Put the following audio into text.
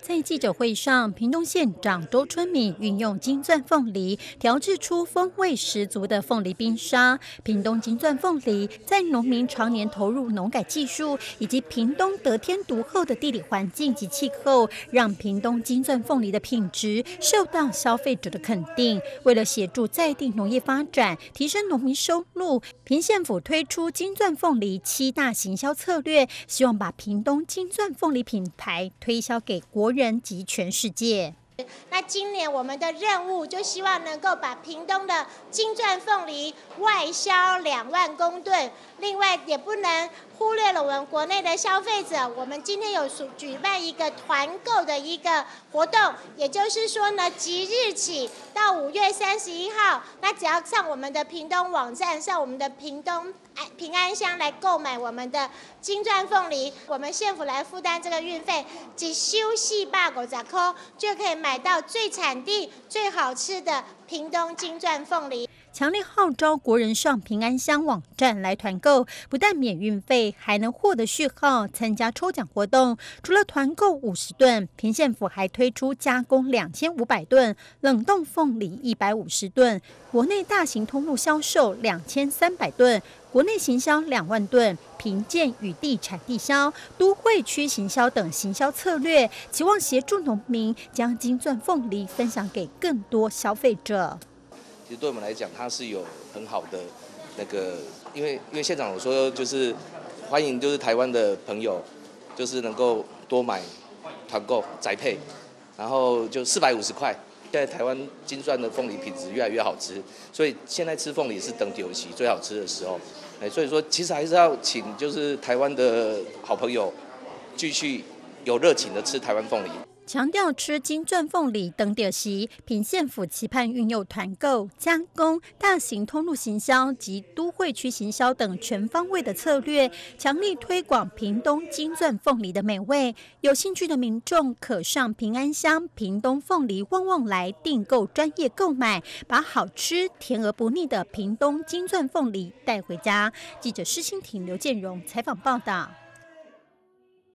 在记者会上，屏东县长周春敏运用金钻凤梨调制出风味十足的凤梨冰沙。屏东金钻凤梨在农民常年投入农改技术，以及屏东得天独厚的地理环境及气候，让屏东金钻凤梨的品质受到消费者的肯定。为了协助在地农业发展，提升农民收入，屏县府推出金钻凤梨7大行销策略，希望把屏东金钻凤梨品牌推销给国人及全世界。 那今年我们的任务就希望能够把屏东的金钻凤梨外销2万公吨，另外也不能忽略了我们国内的消费者。我们今天有举办一个团购的一个活动，也就是说呢，即日起到5月31号，那只要上我们的屏东网站，上我们的屏东平安乡来购买我们的金钻凤梨，我们县府来负担这个运费，只收450块就可以买到最产地、最好吃的屏东金钻凤梨。 强烈号召国人上平安乡网站来团购，不但免运费，还能获得序号，参加抽奖活动。除了团购50吨，屏县府还推出加工2500吨、冷冻凤梨150吨，国内大型通路销售2300吨，国内行销2万吨，评鉴与地产地销、都会区行销等行销策略，期望协助农民将金钻凤梨分享给更多消费者。 其实对我们来讲，它是有很好的那个，因为县长有说，就是欢迎就是台湾的朋友，就是能够多买团购宅配，然后就450块。现在台湾金钻的凤梨品质越来越好吃，所以现在吃凤梨是等酒席最好吃的时候。所以说其实还是要请就是台湾的好朋友继续有热情的吃台湾凤梨。 强调吃金钻凤梨等点席，屏县府期盼运用团购、加工、大型通路行销及都会区行销等全方位的策略，强力推广屏东金钻凤梨的美味。有兴趣的民众可上平安乡屏东凤梨旺旺来订购专业购买，把好吃甜而不腻的屏东金钻凤梨带回家。记者施欣婷、刘建荣采访报道。